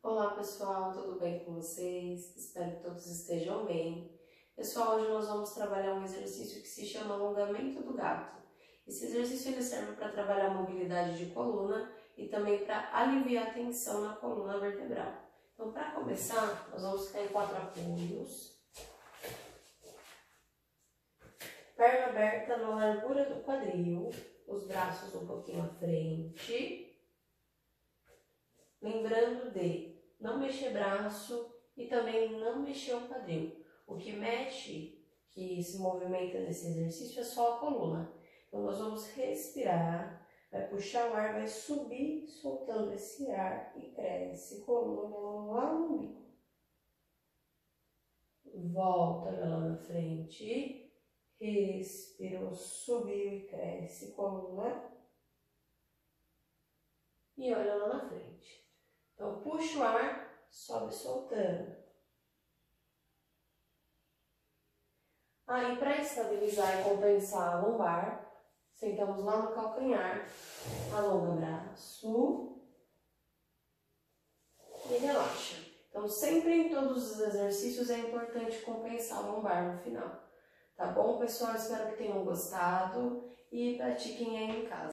Olá pessoal, tudo bem com vocês? Espero que todos estejam bem. Pessoal, hoje nós vamos trabalhar um exercício que se chama alongamento do gato. Esse exercício ele serve para trabalhar a mobilidade de coluna e também para aliviar a tensão na coluna vertebral. Então, para começar, nós vamos ficar em 4 apoios. Perna aberta na largura do quadril, os braços um pouquinho à frente. Lembrando de não mexer braço e também não mexer o quadril. O que mexe, que se movimenta nesse exercício é só a coluna. Então nós vamos respirar, vai puxar o ar, vai subir, soltando esse ar e cresce. Coluna lá no umbigo. Volta lá na frente, respirou, subiu e cresce. Coluna. E olha lá na frente. Então, puxa o ar, sobe soltando. Aí, para estabilizar e compensar a lombar, sentamos lá no calcanhar, alonga o braço e relaxa. Então, sempre em todos os exercícios é importante compensar a lombar no final. Tá bom, pessoal? Espero que tenham gostado e pratiquem aí em casa.